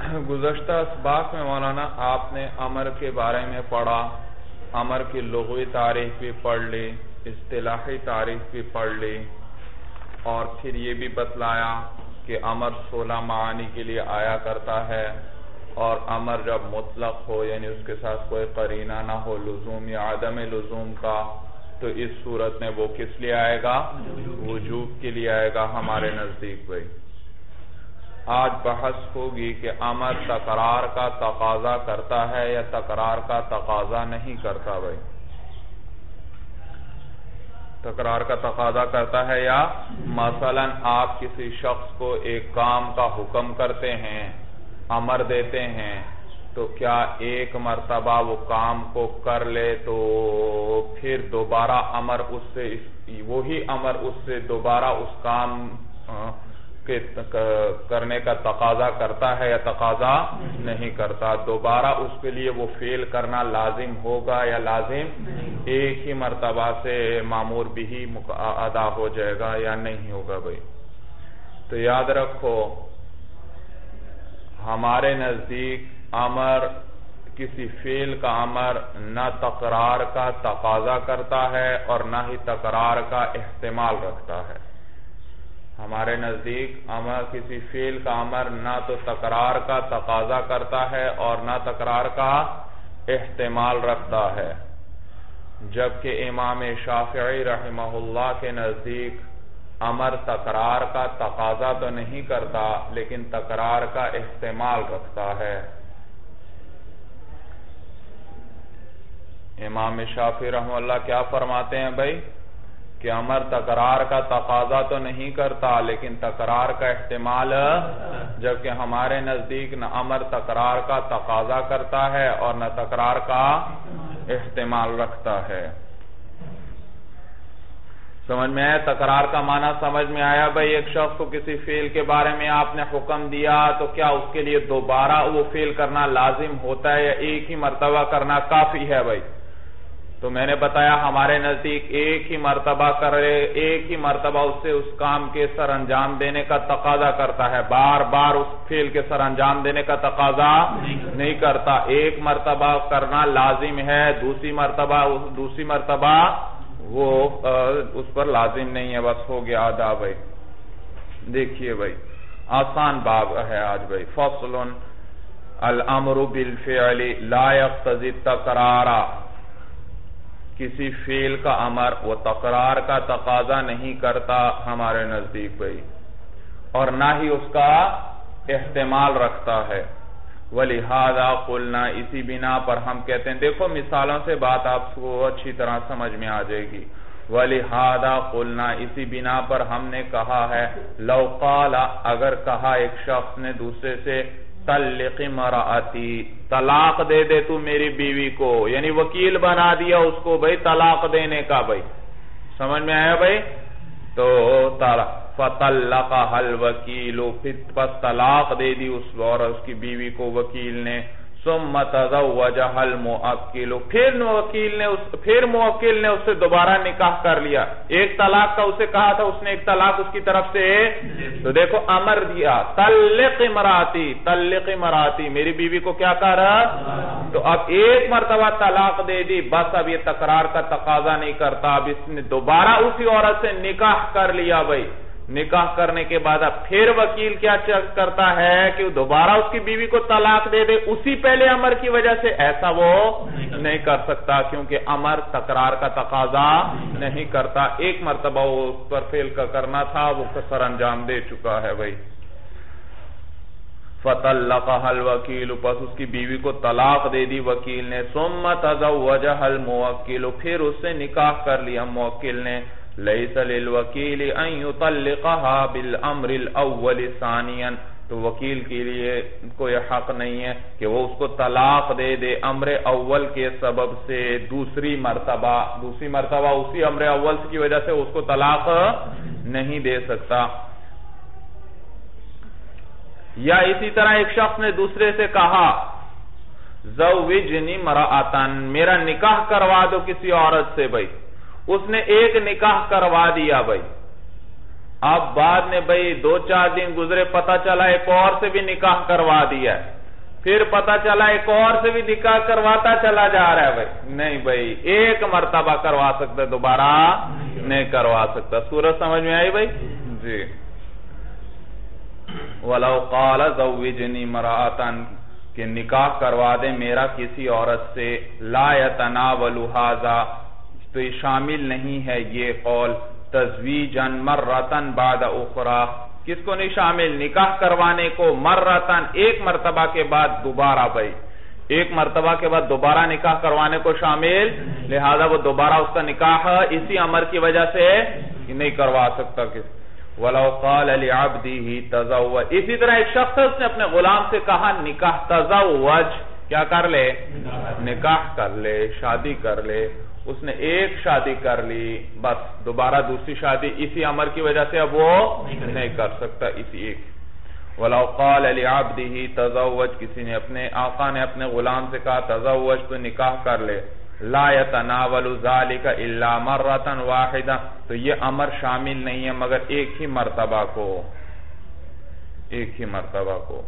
گزشتہ اسباق میں مولانا آپ نے امر کے بارے میں پڑھا، امر کی لغوی تعریف بھی پڑھ لی، اصطلاحی تعریف بھی پڑھ لی، اور پھر یہ بھی بتلایا کہ امر 16 معانی کے لیے آیا کرتا ہے، اور امر جب مطلق ہو یعنی اس کے ساتھ کوئی قرینہ نہ ہو لزوم یا عدم لزوم کا، تو اس صورت میں وہ کس لیے آئے گا؟ وجوب کے لیے آئے گا ہمارے نزدیک بھائی۔ آج بحث ہوگی کہ امر تکرار کا تقاضا کرتا ہے یا تکرار کا تقاضا نہیں کرتا بھائی، تکرار کا تقاضا کرتا ہے یا مثلا آپ کسی شخص کو ایک کام کا حکم کرتے ہیں، امر دیتے ہیں، تو کیا ایک مرتبہ وہ کام کو کر لے تو پھر دوبارہ امر اس سے وہی امر اس سے دوبارہ اس کام کے کرنے کا تقاضا کرتا ہے یا تقاضا نہیں کرتا؟ دوبارہ اس کے لیے وہ فعل کرنا لازم ہوگا یا لازم ایک ہی مرتبہ سے مامور بھی ادا ہو جائے گا یا نہیں ہوگا بھائی؟ تو یاد رکھو ہمارے نزدیک امر کسی فعل کا امر نہ تکرار کا تقاضا کرتا ہے اور نہ ہی تکرار کا احتمال رکھتا ہے۔ ہمارے نزدیک امر کسی فعل کا امر نہ تو تکرار کا تقاضا کرتا ہے اور نہ تکرار کا احتمال رکھتا ہے، جبکہ امام شافعی رحمہ اللہ کے نزدیک امر تکرار کا تقاضا تو نہیں کرتا لیکن تکرار کا احتمال رکھتا ہے۔ امام شافعی رحمہ اللہ کیا فرماتے ہیں بھائی کہ امر تکرار کا تقاضا تو نہیں کرتا لیکن تکرار کا احتمال، جبکہ ہمارے نزدیک نہ امر تکرار کا تقاضا کرتا ہے اور نہ تکرار کا احتمال رکھتا ہے۔ سمجھ میں آیا؟ تکرار کا معنی سمجھ میں آیا بھائی؟ ایک شخص کو کسی فعل کے بارے میں آپ نے حکم دیا تو کیا اس کے لیے دوبارہ وہ فعل کرنا لازم ہوتا ہے یا ایک ہی مرتبہ کرنا کافی ہے بھائی؟ تو میں نے بتایا ہمارے نزدیک ایک ہی مرتبہ کرے، ایک ہی مرتبہ اس سے اس کام کے سر انجام دینے کا تقاضا کرتا ہے، بار بار اس فعل کے سر انجام دینے کا تقاضا نہیں کرتا۔ ایک مرتبہ کرنا لازم ہے، دوسری مرتبہ وہ اس پر لازم نہیں ہے، بس ہو گیا آدھا بھائی۔ دیکھیے بھائی آسان باب ہے آج بھائی۔ فصل الامر بالفعل لا يقتضي التکرار، کسی فعل کا امر وہ تکرار کا تقاضا نہیں کرتا ہمارے نزدیک بھائی، اور نہ ہی اس کا احتمال رکھتا ہے۔ وَلِهَذَا قُلْنَا، اسی بنا پر ہم کہتے ہیں، دیکھو مثالوں سے بات آپ کو اچھی طرح سمجھ میں آ جائے گی۔ وَلِهَذَا قُلْنَا، اسی بنا پر ہم نے کہا ہے، لو قال، اگر کہا ایک شخص نے دوسرے سے، طلق امرأتی، طلاق دے دے تو میری بیوی کو، یعنی وکیل بنا دیا اس کو بھائی طلاق دینے کا بھائی، سمجھ میں آیا بھائی؟ تو فطلقها الوکیل، پس طلاق دے دی اس اور اس کی بیوی کو وکیل نے، ثم تزوجها الموکل، پھر موکل نے اس سے دوبارہ نکاح کر لیا۔ ایک طلاق کا اسے کہا تھا، اس نے ایک طلاق اس کی طرف سے، تو دیکھو امر دیا طلق امراتی، میری بیوی کو کیا کہہ رہا؟ تو اب ایک مرتبہ طلاق دے دی، بس اب یہ تکرار کا تقاضا نہیں کرتا، اب اس نے دوبارہ اسی عورت سے نکاح کر لیا بھائی۔ نکاح کرنے کے بعد اب پھر وکیل کیا کرتا ہے کہ دوبارہ اس کی بیوی کو طلاق دے دے اسی پہلے امر کی وجہ سے، ایسا وہ نہیں کر سکتا کیونکہ امر تکرار کا تقاضا نہیں کرتا۔ ایک مرتبہ وہ اس پر فعل کا کرنا تھا، وہ سر انجام دے چکا ہے بھائی۔ فطلقها الوکیل، پس اس کی بیوی کو طلاق دے دی وکیل نے، ثم تزوجها الموکل، پھر اس سے نکاح کر لیا موکل نے۔ لیس للوکیل ان یطلقها بالامر الاول ثانیا، تو وکیل کے لیے کوئی حق نہیں ہے کہ وہ اس کو طلاق دے دے امر اول کے سبب سے دوسری مرتبہ اسی امر اول کی وجہ سے اس کو طلاق نہیں دے سکتا۔ یا اسی طرح ایک شخص نے دوسرے سے کہا زوجنی امرأۃن، میرا نکاح کروا دو کسی عورت سے بھائی، اس نے ایک نکاح کروا دیا بھائی، اب بعد میں بھائی 2-4 دن گزرے پتہ چلا ایک اور سے بھی نکاح کروا دیا ہے، پھر پتا چلا ایک اور سے بھی نکاح کرواتا چلا جا رہا ہے بھائی، نہیں بھائی، ایک مرتبہ کروا سکتا، دوبارہ نہیں کروا سکتا۔ سورج سمجھ میں آئی بھائی؟ جی۔ وَلَوْ قَالَ زَوِّجْنِي امْرَأَةً، کہ نکاح کروا دے میرا کسی عورت سے، لَا يَتَنَاوَلُ هَذَا، تو یہ شامل نہیں ہے یہ قول، تزویجاً مرتن بعد اخرى، کس کو نہیں شامل؟ نکاح کروانے کو مرتن، ایک مرتبہ کے بعد دوبارہ بھائی، ایک مرتبہ کے بعد دوبارہ نکاح کروانے کو شامل، لہذا وہ دوبارہ اس کا نکاح اسی امر کی وجہ سے نہیں کروا سکتا۔ وَلَوْ قَالَ لِعَبْدِهِ تَزَوَّجْ، اسی طرح ایک شخص ہے، اس نے اپنے غلام سے کہا نکاح، تزوج، کیا کر لے؟ نکاح کر لے، شادی کر لے۔ اس نے ایک شادی کر لی، بس دوبارہ دوسری شادی اسی امر کی وجہ سے اب وہ نہیں کر سکتا، اسی ایک۔ وَلَوْ قَالَ لِعَبْدِهِ تَزَوَّجْ، کسی نے اپنے آقا نے اپنے غلام سے کہا تزوج، تو نکاح کر لے، لَا يَتَنَاوَلُ ذَلِكَ إِلَّا مَرَّةً وَاحِدًا، تو یہ امر شامل نہیں ہے مگر ایک ہی مرتبہ کو، ایک ہی مرتبہ کو۔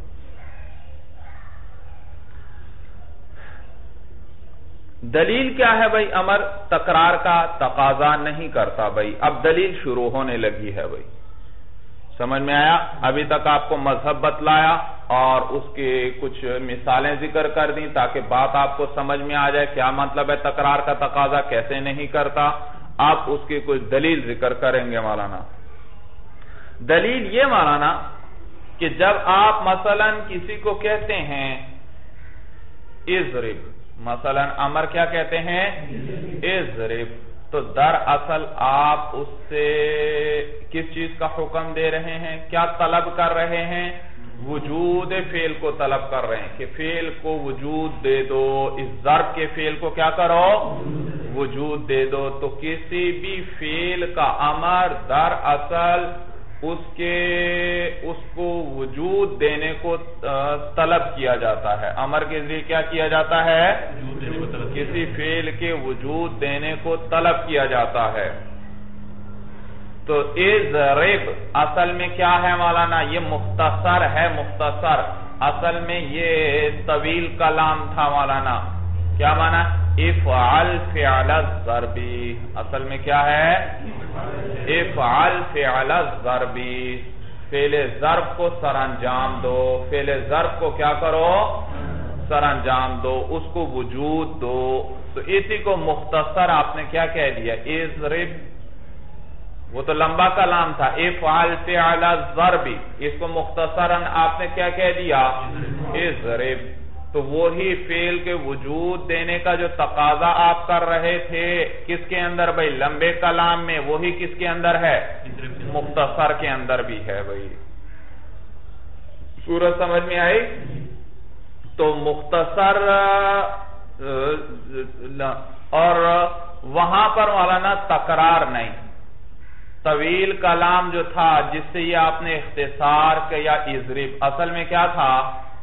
دلیل کیا ہے بھائی؟ امر تکرار کا تقاضا نہیں کرتا بھائی، اب دلیل شروع ہونے لگی ہے بھائی، سمجھ میں آیا؟ ابھی تک آپ کو مذہب بتلایا اور اس کے کچھ مثالیں ذکر کر دیں تاکہ بات آپ کو سمجھ میں آ جائے کیا مطلب ہے تکرار کا تقاضا کیسے نہیں کرتا۔ آپ اس کی کچھ دلیل ذکر کریں گے مولانا۔ دلیل یہ مولانا کہ جب آپ مثلا کسی کو کہتے ہیں اضرب، مثلا امر کیا کہتے ہیں؟ اضرب، تو دراصل آپ اس سے کس چیز کا حکم دے رہے ہیں؟ کیا طلب کر رہے ہیں؟ وجود فعل کو طلب کر رہے ہیں کہ فعل کو وجود دے دو، اس ضرب کے فعل کو کیا کرو؟ وجود دے دو۔ تو کسی بھی فعل کا امر دراصل اس کو وجود دینے کو طلب کیا جاتا ہے، امر کے ذریعے کیا کیا جاتا ہے؟ کسی فعل کے وجود دینے کو طلب کیا جاتا ہے۔ تو اضرب اصل میں کیا ہے مولانا؟ یہ مختصر ہے، مختصر، اصل میں یہ طویل کلام تھا مولانا۔ کیا مانا؟ افعل فعل الضرب، اصل میں کیا ہے؟ افعل فعل الضرب، فعل ضرب کو سر انجام دو، فعل ضرب کو کیا کرو؟ سر انجام دو، اس کو وجود دو۔ تو اسی کو مختصر آپ نے کیا کہہ دیا؟ اضرب، وہ تو لمبا کلام تھا، افعل فعل الضرب، اس کو مختصراً آپ نے کیا کہہ دیا؟ اضرب۔ تو وہی فعل کے وجود دینے کا جو تقاضا آپ کر رہے تھے کس کے اندر بھائی؟ لمبے کلام میں، وہی کس کے اندر ہے؟ مختصر کے اندر بھی ہے بھائی۔ سورج سمجھ میں آئی؟ تو مختصر، اور وہاں پر مولانا تکرار نہیں، طویل کلام جو تھا جس سے یہ آپ نے اختصار کیا اضرب، اصل میں کیا تھا؟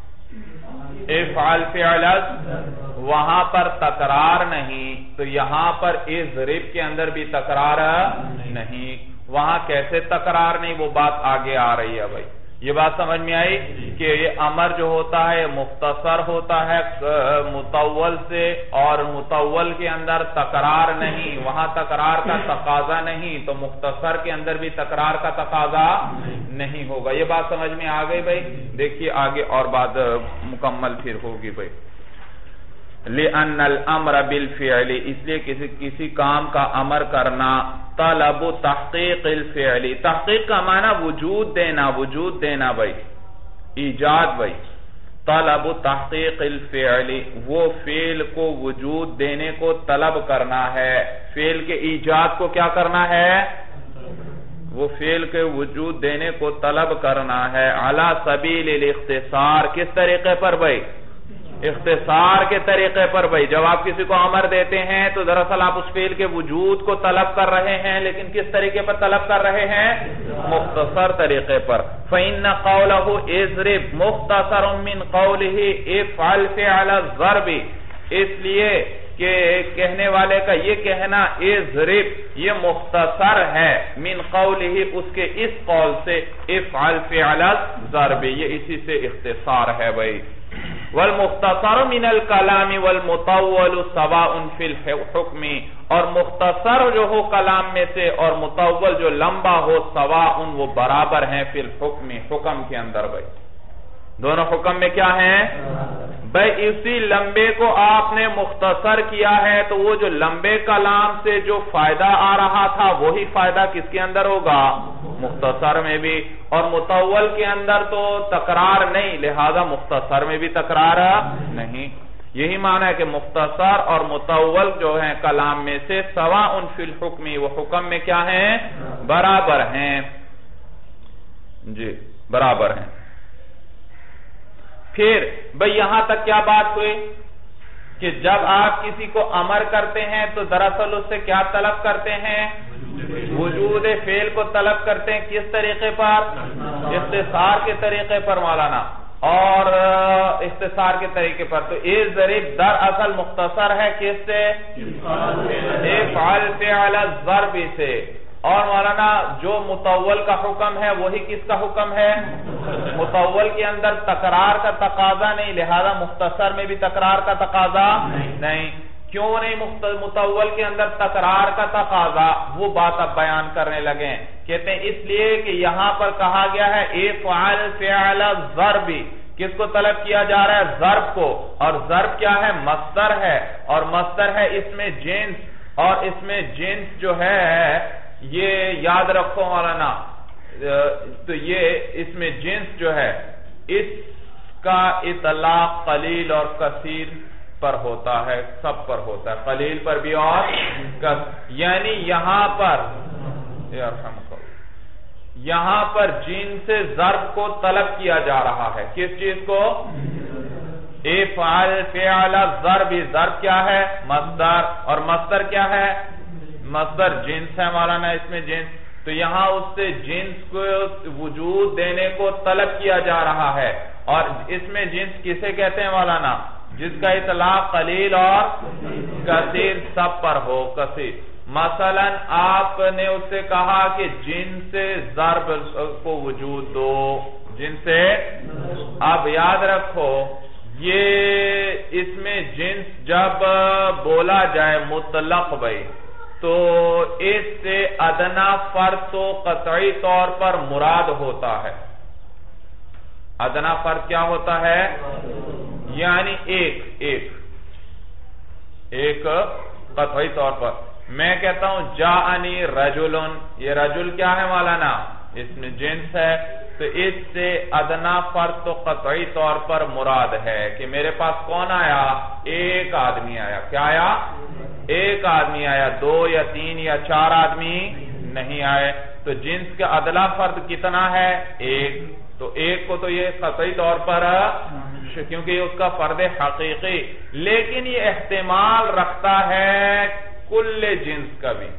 افعل فعل، وہاں پر تکرار نہیں، تو یہاں پر اضرب کے اندر بھی تکرار نہیں۔ وہاں کیسے تکرار نہیں؟ وہ بات آگے آ رہی ہے بھائی۔ یہ بات سمجھ میں آئی کہ یہ امر جو ہوتا ہے مختصر ہوتا ہے مطول سے، اور مطول کے اندر تکرار نہیں، وہاں تکرار کا تقاضا نہیں، تو مختصر کے اندر بھی تکرار کا تقاضا نہیں ہوگا۔ یہ بات سمجھ میں آ گئی بھائی؟ دیکھیے آگے اور بات مکمل پھر ہوگی بھائی۔ لِأَنَّ الْأَمْرَ بِالْفِعْلِ، اس لیے کسی کام کا امر کرنا، طلب تحقیق الفعل، تحقیق کا معنی وجود دینا، وجود دینا بھائی، ایجاد بھائی، طلب تحقیق الفعل، وہ فعل کو وجود دینے کو طلب کرنا ہے، فعل کے ایجاد کو کیا کرنا ہے؟ وہ فعل کے وجود دینے کو طلب کرنا ہے، علی سبیل الاختصار، کس طریقے پر بھائی؟ اختصار کے طریقے پر بھائی۔ جب آپ کسی کو امر دیتے ہیں تو دراصل آپ اس فعل کے وجود کو طلب کر رہے ہیں، لیکن کس طریقے پر طلب کر رہے ہیں؟ مختصر طریقے پر۔ فَإِنَّ قَوْلَهُ اضرب مختصر من قَوْلِهِ افعل فعل الضرب، اس لیے کہ کہنے والے کا یہ کہنا اضرب یہ مختصر ہے، من قَوْلِهِ اس کے اس قول سے، افعل فعل الضرب یہ اسی سے اختصار ہے بھائی۔ والمختصر من الکلام والمطول سواء فی الحکم، اور مختصر جو ہو کلام میں سے اور مطول جو لمبا ہو سواء وہ برابر ہیں فی الحکم، حکم کے اندر بھائی دونوں حکم میں کیا ہیں بھائی اسی لمبے کو آپ نے مختصر کیا ہے تو وہ جو لمبے کلام سے جو فائدہ آ رہا تھا وہی فائدہ کس کے اندر ہوگا مختصر میں بھی، اور مطول کے اندر تو تکرار نہیں، لہذا مختصر میں بھی تکرار نہیں۔ یہی معنی ہے کہ مختصر اور مطول جو ہیں کلام میں سے سواء فی الحکم، وہ حکم میں کیا ہیں برابر ہیں، جی برابر ہیں۔ پھر بھئی یہاں تک کیا بات ہوئی کہ جب آپ کسی کو امر کرتے ہیں تو دراصل اس سے کیا طلب کرتے ہیں وجود فعل کو طلب کرتے ہیں، کس طریقے پر اختصار کے طریقے پر مولانا، اور اختصار کے طریقے پر تو یہ ضریب در اصل مختصر ہے کس سے افعل فعل الضرب سے، اور مولانا جو مطول کا حکم ہے وہی کس کا حکم ہے مطول کے اندر تکرار کا تقاضا نہیں، لہذا مختصر میں بھی تکرار کا تقاضا نہیں۔ کیوں نہیں مطول کے اندر تکرار کا تقاضا، وہ بات اب بیان کرنے لگے، کہتے ہیں اس لیے کہ یہاں پر کہا گیا ہے افعل فعل الضرب، کس کو طلب کیا جا رہا ہے ضرب کو، اور ضرب کیا ہے مصدر ہے، اور مصدر ہے اس میں جنس، اور اس میں جنس جو ہے یہ یاد رکھو مولانا، تو یہ اس میں جنس جو ہے اس کا اطلاق قلیل اور کثیر پر ہوتا ہے، سب پر ہوتا ہے، قلیل پر بھی اور یعنی یہاں پر جن سے ضرب کو طلب کیا جا رہا ہے، کس چیز کو افعل فعل ضرب، ضرب کیا ہے مصدر، اور مصدر کیا ہے مصدر جنس ہے مولانا، اس میں جنس، تو یہاں اس سے جنس کو وجود دینے کو طلب کیا جا رہا ہے، اور اس میں جنس کسے کہتے ہیں مولانا جس کا اطلاق قلیل اور کثیر سب پر ہو، کثیر۔ مثلا آپ نے اس سے کہا کہ جن سے ضرب کو وجود دو، جن سے، اب یاد رکھو یہ اس میں جنس جب بولا جائے مطلق بھائی تو اس سے ادنا فرد تو قطعی طور پر مراد ہوتا ہے، ادنا فرد کیا ہوتا ہے یعنی ایک قطعی طور پر، میں کہتا ہوں جاءنی رجلن، یہ رجل کیا ہے مولانا اس میں جنس ہے، تو اس سے ادنا فرد تو قطعی طور پر مراد ہے کہ میرے پاس کون آیا ایک آدمی آیا، کیا آیا ایک آدمی آیا، دو یا تین یا چار آدمی نہیں آئے، تو جنس کا ادنا فرد کتنا ہے ایک، تو ایک کو تو یہ قطعی طور پر کیونکہ یہ اس کا فرد حقیقی، لیکن یہ احتمال رکھتا ہے کل جنس کا بھی،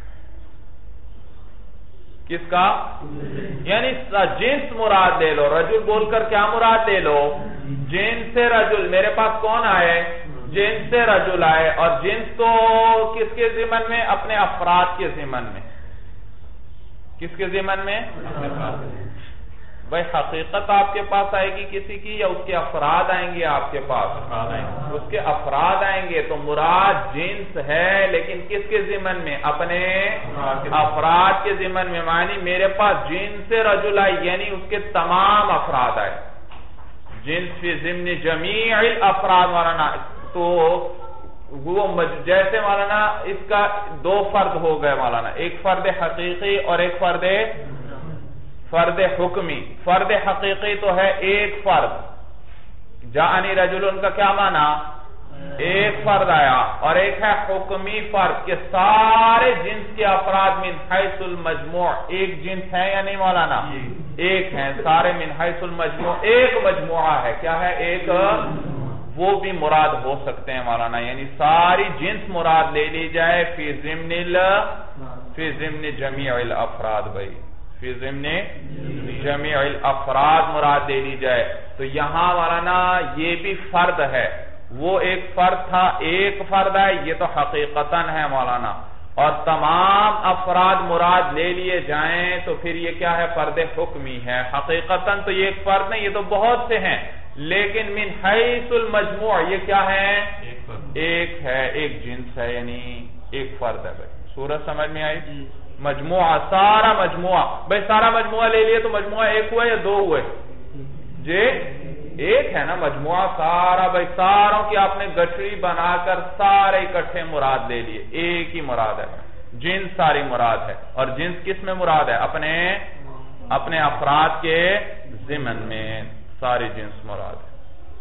کس کا یعنی جنس مراد لے لو، رجل بول کر کیا مراد لے لو جنس سے رجل، میرے پاس کون آئے جنس سے رجل آئے، اور جنس تو کس کے ضمن میں اپنے افراد کے ضمن میں، کس کے ضمن میں بھائی حقیقت آپ کے پاس آئے گی کسی کی یا اس کے افراد آئیں گے آپ کے پاس، اس کے افراد آئیں گے، تو مراد جنس ہے لیکن کس کے ضمن میں اپنے افراد کے ضمن میں، معنی میرے پاس جنس سے رجل آئی یعنی اس کے تمام افراد آئے، جنس فی ضمن جمیع الافراد مولانا، تو وہ جیسے مولانا اس کا دو فرد ہو گئے مولانا، ایک فرد حقیقی اور ایک فرد حکمی، فرد حقیقی تو ہے ایک فرد، جاءنی رجل ان کا کیا معنی ایک فرد آیا، اور ایک ہے حکمی فرد کہ سارے جنس کے افراد من حیث المجموع، ایک جنس ہے یا نہیں مولانا ایک ہیں سارے، من حیث المجموع ایک مجموعہ ہے، کیا ہے ایک، وہ بھی مراد ہو سکتے ہیں مولانا، یعنی ساری جنس مراد لے لی جائے فی ضمن جمیع الافراد بھائی، فی ضمن جمیع الافراد مراد دے لی جائے، تو یہاں مولانا یہ بھی فرد ہے، وہ ایک فرد تھا ایک فرد ہے، یہ تو حقیقتاً ہے مولانا، اور تمام افراد مراد لے لیے جائیں تو پھر یہ کیا ہے فرد حکمی ہے، حقیقتاً تو یہ ایک فرد نہیں، یہ تو بہت سے ہیں، لیکن من حیث المجموع یہ کیا ہے؟ ایک ہے، ایک جنس ہے، یعنی ایک فرد ہے بھائی. صورت سمجھ میں آئی؟ مجموعہ، سارا مجموعہ بھائی، سارا مجموعہ لے لیے تو مجموعہ ایک ہوا یا دو ہوئے؟ جی ایک ہے نا مجموعہ سارا بھائی، ساروں کی آپ نے گٹھڑی بنا کر سارے اکٹھے مراد لے لیے، ایک ہی مراد ہے. جنس ساری مراد ہے، اور جنس کس میں مراد ہے؟ اپنے افراد کے ضمن میں ساری جنس مراد ہے.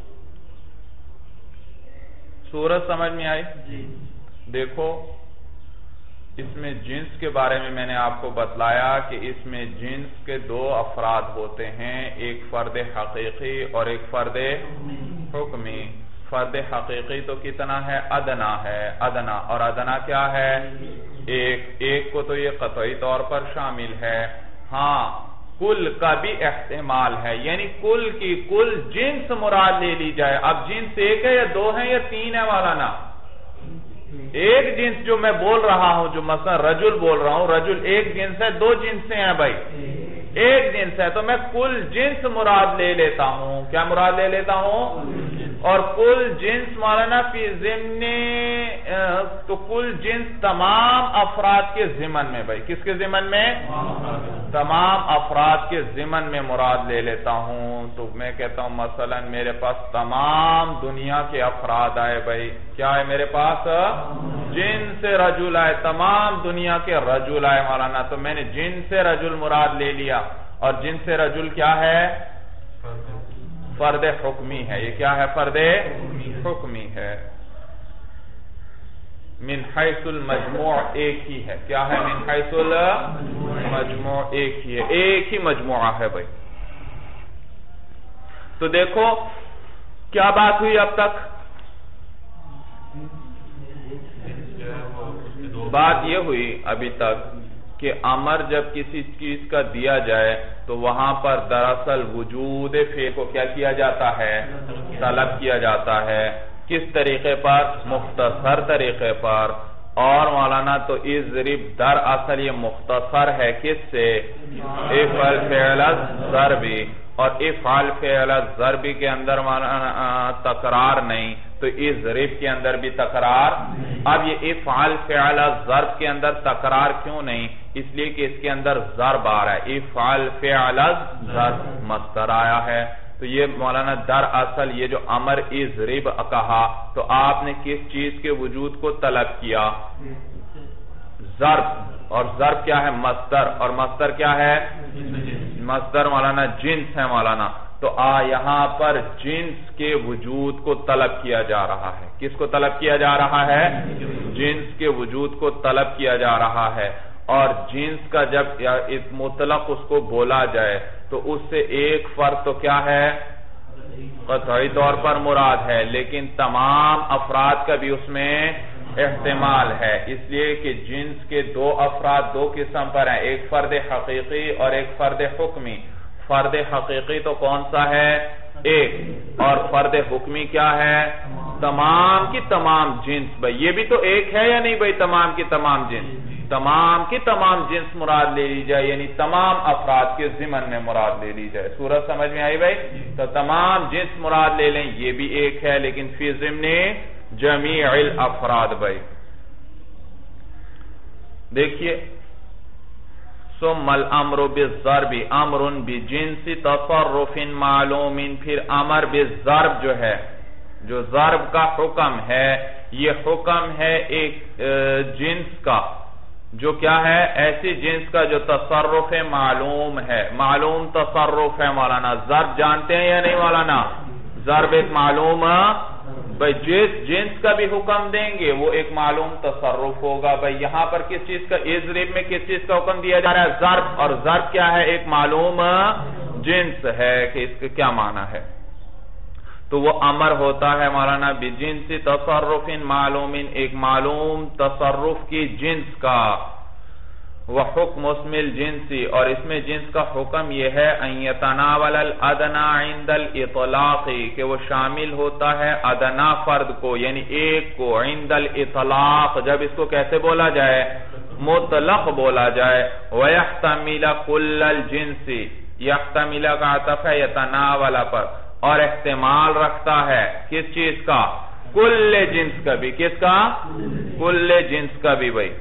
صورت سمجھ میں آئی؟ دیکھو اس میں جنس کے بارے میں نے آپ کو بتلایا کہ اس میں جنس کے دو افراد ہوتے ہیں، ایک فرد حقیقی اور ایک فرد حکمی. فرد حقیقی تو کتنا ہے؟ ادنا ہے، ادنا، اور ادنا کیا ہے؟ ایک کو تو یہ قطعی طور پر شامل ہے. ہاں کل کا بھی احتمال ہے، یعنی کل کی کل جنس مراد لے لی جائے. اب جنس ایک ہے یا دو ہے یا تین ہے مولانا؟ ایک جنس جو میں بول رہا ہوں، جو مثلا رجل بول رہا ہوں، رجل ایک جنس ہے، دو جنسیں ہیں بھائی؟ ایک جنس ہے، تو میں کل جنس مراد لے لیتا ہوں. کیا مراد لے لیتا ہوں؟ اور کل جنس مولانا فی ضمن، تو کل جنس تمام افراد کے ضمن میں بھائی. کس کے ضمن میں؟ تمام افراد کے ضمن میں مراد لے لیتا ہوں. تو میں کہتا ہوں مثلا میرے پاس تمام دنیا کے افراد آئے بھائی. کیا ہے میرے پاس؟ جن سے رجل آئے، تمام دنیا کے رجل آئے مولانا. تو میں نے جن سے رجل مراد لے لیا، اور جن سے رجل کیا ہے؟ فرد حکمی ہے. یہ کیا ہے؟ فرد حکمی ہے. من حیث المجموع ایک ہی ہے. کیا ہے؟ من حیث المجموع ایک ہی ہے، ایک ہی مجموعہ ہے بھائی. تو دیکھو کیا بات ہوئی اب تک؟ بات یہ ہوئی ابھی تک کہ امر جب کسی چیز کا دیا جائے تو وہاں پر دراصل وجود فعل کو کیا کیا جاتا ہے؟ طلب کیا جاتا ہے. کس طریقے پر؟ مختصر طریقے پر. اور مولانا تو اضرب دراصل یہ مختصر ہے کس سے؟ افعل فعل الضربی. اور افعل فعل الضربی کے اندر مولانا تکرار نہیں، تو اضرب کے اندر بھی تکرار. اب یہ افعل فعل الضرب کے اندر تکرار کیوں نہیں؟ اس لیے کہ اس کے اندر ضرب آ رہا ہے. افعل فعل الضرب مصدر آیا ہے. تو یہ مولانا دراصل یہ جو امر اضرب کہا تو آپ نے کس چیز کے وجود کو طلب کیا؟ ضرب. اور ضرب کیا ہے؟ مصدر. اور مصدر کیا ہے؟ مصدر مولانا جنس ہے مولانا. تو یہاں پر جنس کے وجود کو طلب کیا جا رہا ہے. کس کو طلب کیا جا رہا ہے؟ جنس کے وجود کو طلب کیا جا رہا ہے. اور جنس کا جب مطلق اس کو بولا جائے تو اس سے ایک فرد تو کیا ہے؟ قطعی طور پر مراد ہے، لیکن تمام افراد کا بھی اس میں احتمال ہے. اس لیے کہ جنس کے دو افراد دو قسم پر ہیں، ایک فرد حقیقی اور ایک فرد حکمی. فرد حقیقی تو کون سا ہے؟ ایک. اور فرد حکمی کیا ہے؟ تمام کی تمام جنس. بھائی یہ بھی تو ایک ہے یا نہیں بھائی؟ تمام کی تمام جنس، تمام کی تمام جنس مراد لے لی جائے، یعنی تمام افراد کے ضمن میں مراد لے لی جائے. صورت سمجھ میں آئی بھائی؟ تو تمام جنس مراد لے لیں، یہ بھی ایک ہے لیکن فی ضمن جمیع الافراد. بھائی دیکھیے ثم الامر بالضرب امر بجنس تصرف معلوم. پھر امر بالضرب جو ہے، جو ضرب کا حکم ہے، یہ حکم ہے ایک جنس کا جو کیا ہے؟ ایسی جنس کا جو تصرف معلوم ہے. معلوم تصرف ہے مولانا. ضرب جانتے ہیں یا نہیں مولانا؟ ضرب ایک معلوم. بھائی جس جنس کا بھی حکم دیں گے وہ ایک معلوم تصرف ہوگا. بھائی یہاں پر کس چیز کا؟ اضرب میں کس چیز کا حکم دیا جا رہا ہے؟ ضرب. اور ضرب کیا ہے؟ ایک معلوم جنس ہے کہ اس کا کیا معنی ہے. تو وہ امر ہوتا ہے مولانا بجنس تصرف معلوم، ایک معلوم تصرف کی جنس کا. وحکم اسم الجنس، اور اس میں جنس کا حکم یہ ہے ان یتناول الادنا عند الاطلاق، کہ وہ شامل ہوتا ہے ادنا فرد کو، یعنی ایک کو، عند الاطلاق جب اس کو کیسے بولا جائے؟ مطلق بولا جائے. ویحتمل کل الجنس، یحتمل کا عطف ہے یتناول پر، اور احتمال رکھتا ہے کس چیز کا؟ کل جنس کا بھی. کس کا؟ کل جنس کا بھی. بھائی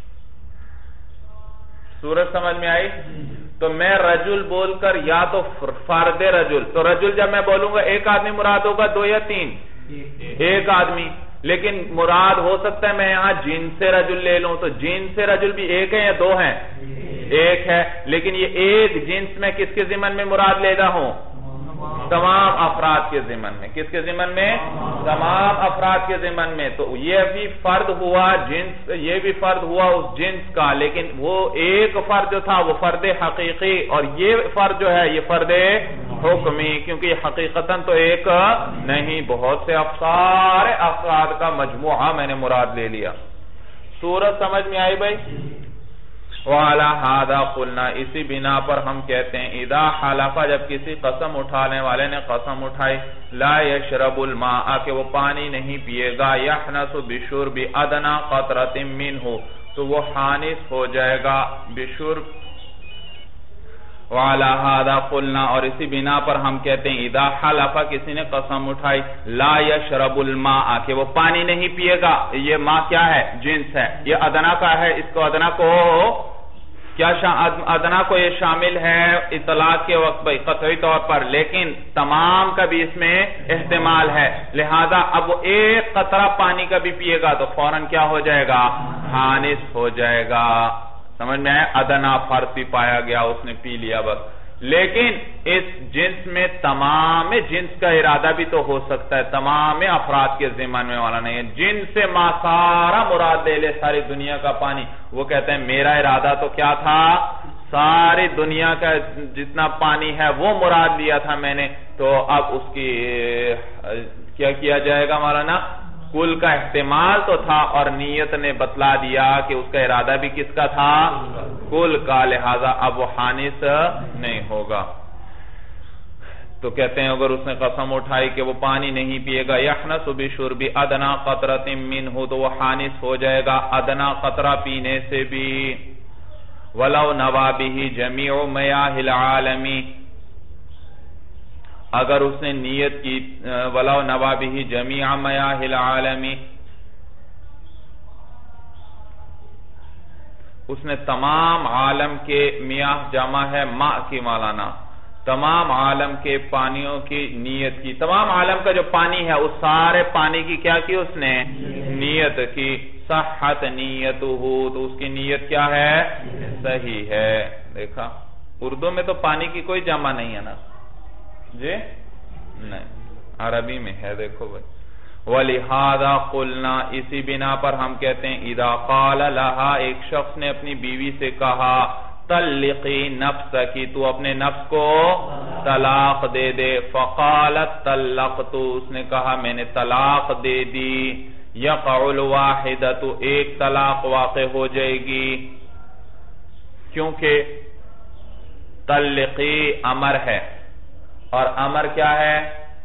صورت سمجھ میں آئی؟ تو میں رجل بول کر یا تو فرد رجل، تو رجل جب میں بولوں گا ایک آدمی مراد ہوگا، دو یا تین؟ ایک آدمی. لیکن مراد ہو سکتا ہے میں یہاں جن سے رجل لے لوں، تو جن سے رجل بھی ایک ہے یا دو ہیں؟ ایک ہے. لیکن یہ ایک جنس میں کس کے ضمن میں مراد لیتا ہوں؟ تمام افراد کے ضمن میں. کس کے ضمن میں؟ تمام افراد کے ضمن میں. تو یہ بھی فرد ہوا جنس، یہ بھی فرد ہوا اس جنس کا، لیکن وہ ایک فرد جو تھا وہ فرد حقیقی، اور یہ فرد جو ہے یہ فرد حکمی، کیونکہ یہ حقیقتاً تو ایک نہیں، بہت سے سارے افراد کا مجموعہ میں نے مراد لے لیا. صورت سمجھ میں آئی بھائی؟ وَعَلَى هَذَا قُلْنَا، اسی بنا پر ہم کہتے ہیں اذا حلف، جب کسی قسم اٹھانے والے نے قسم اٹھائی، لا يشرب الماء، کہ وہ پانی نہیں پیے گا، يحنث بشرب ادنى قطرة منه، تو وہ حانث ہو جائے گا بشرب. وَعَلَى هَذَا قُلْنَا، اور اسی بنا پر ہم کہتے ہیں اذا حلف، کسی نے قسم اٹھائی، لا يشرب الماء، کہ وہ پانی نہیں پیے گا. یہ ماء کیا ہے؟ جنس ہے. یہ ادنا کا ہے، اس کو ادنا کو کیا ادنا کو یہ شامل ہے اطلاق کے وقت بھائی قطعی طور پر، لیکن تمام کا بھی اس میں احتمال ہے. لہذا اب وہ ایک قطرہ پانی کا بھی پیے گا تو فوراً کیا ہو جائے گا؟ حانث ہو جائے گا. سمجھ میں آیا؟ ادنا فرد بھی پایا گیا، اس نے پی لیا بس. لیکن اس جنس میں تمام جنس کا ارادہ بھی تو ہو سکتا ہے، تمام افراد کے ذمن میں والا نہیں ہے. جن سے ما سارا مراد لے لے، ساری دنیا کا پانی، وہ کہتے ہیں میرا ارادہ تو کیا تھا؟ ساری دنیا کا جتنا پانی ہے وہ مراد لیا تھا میں نے. تو اب اس کی کیا کیا جائے گا مولانا؟ کل کا احتمال تو تھا، اور نیت نے بتلا دیا کہ اس کا ارادہ بھی کس کا تھا؟ کل کا. لہذا اب وہ حانث نہیں ہوگا. تو کہتے ہیں اگر اس نے قسم اٹھائی کہ وہ پانی نہیں پیے گا، یحنث بشرب ادنا قطرۃ منہ، تو وہ حانث ہو جائے گا ادنا قطرہ پینے سے بھی. ولو نوى به جميع میاہ العالم، اگر اس نے نیت کی ولو نوى به جميع میاہ العالم، اس نے تمام عالم کے، میاہ جمع ہے ماء کی مولانا، تمام عالم کے پانیوں کی نیت کی. تمام عالم کا جو پانی ہے اس سارے پانی کی کیا کی اس نے؟ نیت کی. صحت نیتہ، تو اس کی نیت کیا ہے؟ صحیح ہے. دیکھا اردو میں تو پانی کی کوئی جمع نہیں ہے نا جی؟ نہیں، عربی میں ہے. دیکھو بھائی وَلِهَذَا قُلْنَا، اسی بنا پر ہم کہتے ہیں اذا قال لها، ایک شخص نے اپنی بیوی سے کہا طلقی نفسکی، تو اپنے نفس کو طلاق دے دے. فقالت طلقت، اس نے کہا میں نے طلاق دے دی. یقع الواحدۃ، ایک طلاق واقع ہو جائے گی، کیونکہ طلقی امر ہے، اور امر کیا ہے؟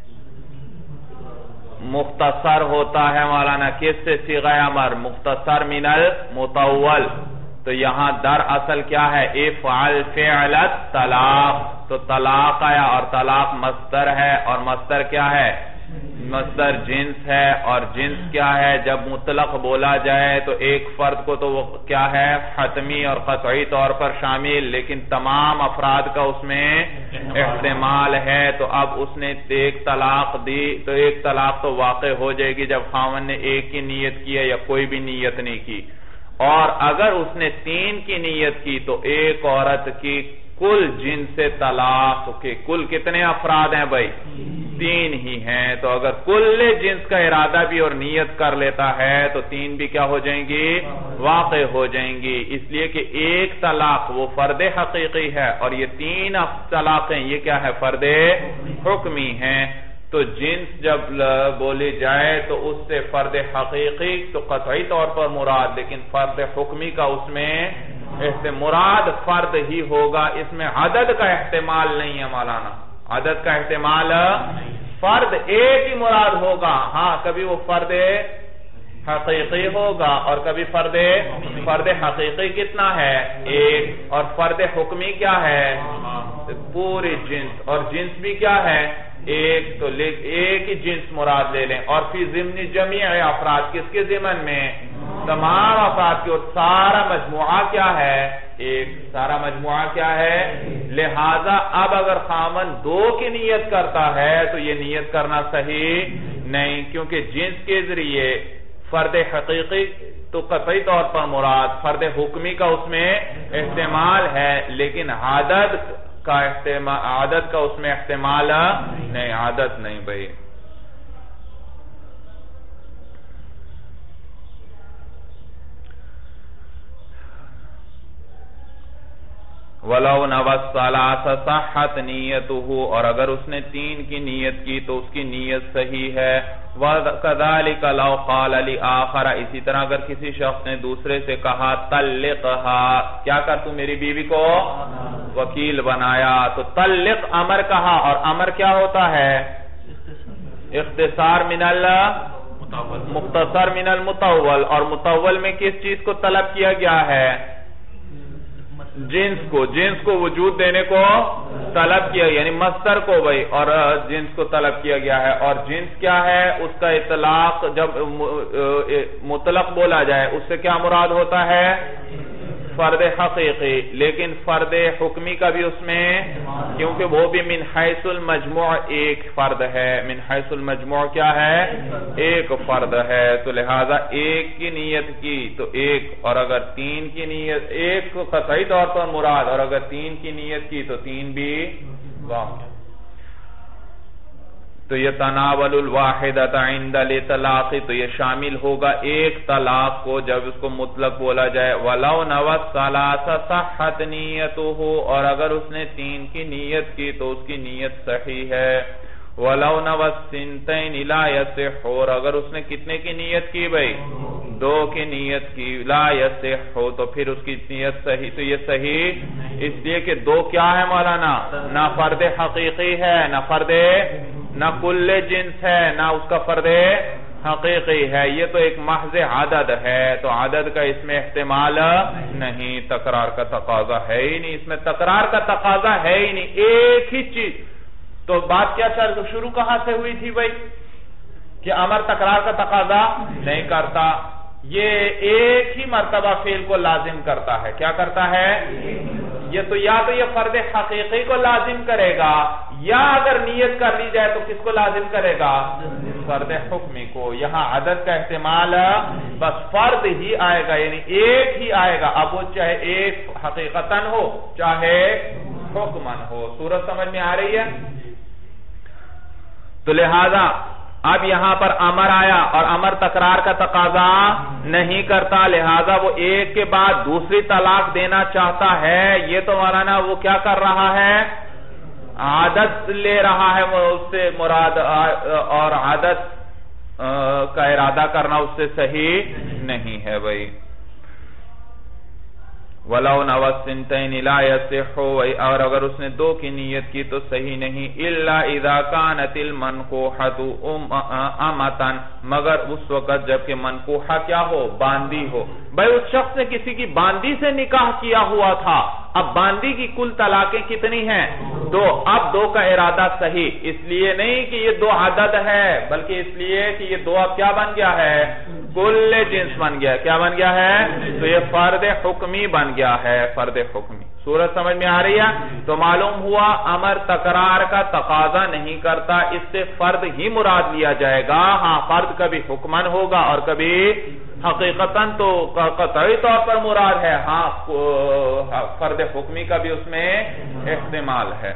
مختصر ہوتا ہے مولانا. کس سے صیغہ امر؟ مختصر من المطول. تو یہاں در اصل کیا ہے؟ افعل فعل الطلاق. تو طلاق آیا، اور طلاق مصدر ہے، اور مصدر کیا ہے؟ مصدر جنس ہے. اور جنس کیا ہے؟ جب مطلق بولا جائے تو ایک فرد کو تو وہ کیا ہے؟ حتمی اور قطعی طور پر شامل، لیکن تمام افراد کا اس میں احتمال ہے. تو اب اس نے ایک طلاق دی، تو ایک طلاق تو واقع ہو جائے گی جب خاوند نے ایک کی نیت کی ہے یا کوئی بھی نیت نہیں کی. اور اگر اس نے تین کی نیت کی تو ایک عورت کی کل جن سے طلاق کے کل کتنے افراد ہیں بھائی؟ تین ہی ہیں. تو اگر کل جنس کا ارادہ بھی اور نیت کر لیتا ہے تو تین بھی کیا ہو جائیں گی؟ واقع ہو جائیں گی. اس لیے کہ ایک طلاق وہ فرد حقیقی ہے، اور یہ تین طلاقیں یہ کیا ہے؟ فرد حکمی ہیں. تو جنس جب بولی جائے تو اس سے فرد حقیقی تو قطعی طور پر مراد، لیکن فرد حکمی کا اس میں مراد فرد ہی ہوگا. اس میں عدد کا احتمال نہیں ہے مولانا، عدد کا احتمال، فرد ایک ہی مراد ہوگا. ہاں کبھی وہ فرد حقیقی ہوگا اور کبھی فرد حقیقی کتنا ہے؟ ایک. اور فرد حکمی کیا ہے؟ پوری جنس. اور جنس بھی کیا ہے؟ ایک تو ایک ہی جنس مراد لے لیں، اور فی ضمن جمیع افراد، کس کے ضمن میں؟ تمام افراد کی، اور سارا مجموعہ کیا ہے؟ ایک، سارا مجموعہ کیا ہے؟ لہذا اب اگر خامن دو کی نیت کرتا ہے تو یہ نیت کرنا صحیح نہیں، کیونکہ جنس کے ذریعے فرد حقیقی تو قطعی طور پر مراد، فرد حکمی کا اس میں احتمال ہے، لیکن عدد کا اس میں احتمال نہیں، عدد نہیں بھئی۔ وَلَوْ نَوَى الثَّلَاثَ صَحَّتْ نِيَّتُهُ، اور اگر اس نے تین کی نیت کی تو اس کی نیت صحیح ہے۔ وَكَذَلِكَ لَوْ قَالَ لِآخَرَ، اسی طرح اگر کسی شخص نے دوسرے سے کہا طلقها، کیا کر تو میری بیوی کو وکیل بنایا، تو طلق امر کہا، اور امر کیا ہوتا ہے؟ اختصار من مختصر من المطول، اور مطول میں کس چیز کو طلب کیا گیا ہے؟ جنس کو وجود دینے کو طلب کیا، یعنی مصدر کو بھئی، اور جنس کو طلب کیا گیا ہے، اور جنس کیا ہے؟ اس کا اطلاق جب مطلق بولا جائے اس سے کیا مراد ہوتا ہے؟ فرد حقیقی، لیکن فرد حکمی کا بھی اس میں، کیونکہ وہ بھی من حیث المجموع ایک فرد ہے، من حیث المجموع کیا ہے؟ ایک فرد ہے، تو لہذا ایک کی نیت کی تو ایک، اور اگر تین کی نیت، ایک قطعی طور پر مراد، اور اگر تین کی نیت کی تو تین بھی واحد، تو یہ تناول الواحدۃ عند الاطلاق، تو یہ شامل ہوگا ایک طلاق کو جب اس کو مطلق بولا جائے۔ وَلَوْ نَوَى الثَّلَاثَ صَحَّتْ نِيَّتُهُ، اور اگر اس نے تین کی نیت کی تو اس کی نیت صحیح ہے۔ وَلَوْ نَوَى الثِّنْتَيْنِ لَا يَصِحُّ، اور اگر اس نے کتنے کی نیت کی بھئی؟ دو کی نیت کی، لا يَصِحُّ، تو پھر اس کی نیت صحیح، تو یہ صحیح اس لیے کہ دو کیا ہے مولانا؟ نہ فرد حقیقی ہے، نہ کل جنس ہے، نہ اس کا فرد حقیقی ہے، یہ تو ایک محض عدد ہے، تو عدد کا اس میں احتمال نہیں، تکرار کا تقاضا ہے ہی نہیں، اس میں تکرار کا تقاضا ہے ہی نہیں، ایک ہی چیز۔ تو بات کیا شروع کہاں سے ہوئی تھی بھائی؟ کہ امر تکرار کا تقاضا نہیں کرتا، یہ ایک ہی مرتبہ فعل کو لازم کرتا ہے، کیا کرتا ہے؟ یہ تو یا تو یہ فرد حقیقی کو لازم کرے گا، یا اگر نیت کر لی جائے تو کس کو لازم کرے گا؟ فرد حکمی کو۔ یہاں عدد کا احتمال بس فرد ہی آئے گا، یعنی ایک ہی آئے گا، اب وہ چاہے ایک حقیقتاً ہو چاہے حکماً ہو۔ صورت سمجھ میں آ رہی ہے؟ تو لہذا اب یہاں پر امر آیا، اور امر تکرار کا تقاضا نہیں کرتا، لہذا وہ ایک کے بعد دوسری طلاق دینا چاہتا ہے، یہ تو مولانا وہ کیا کر رہا ہے؟ عادت لے رہا ہے وہ اس سے مراد، اور عادت کا ارادہ کرنا اس سے صحیح نہیں ہے بھائی۔ وَلَوْ نَوَى الثِّنْتَيْنِ لَا يَصِحُّ، اور اگر اس نے دو کی نیت کی تو صحیح نہیں، إِلَّا إِذَا كَانَتِ الْمَنْكُوحَةُ أَمَةً، مگر اس وقت جبکہ منکوحہ کیا ہو؟ باندی ہو۔ بھائی اس شخص نے کسی کی باندی سے نکاح کیا ہوا تھا، اب باندی کی کل طلاقیں کتنی ہیں؟ دو، اب دو کا ارادہ صحیح، اس لیے نہیں کہ یہ دو عدد ہے، بلکہ اس لیے کہ یہ دو اب کیا بن گیا ہے؟ کل جنس بن گیا، کیا بن گیا ہے؟ تو یہ فرد حکمی بن گیا ہے، فرد حکمی۔ صورت سمجھ میں آ رہی ہے؟ تو معلوم ہوا امر تکرار کا تقاضا نہیں کرتا، اس سے فرد ہی مراد لیا جائے گا، ہاں فرد کبھی حکمن ہوگا اور کبھی حقیقتاً تو قطعی طور پر مراد ہے، ہاں فرد حکمی کا بھی اس میں احتمال ہے۔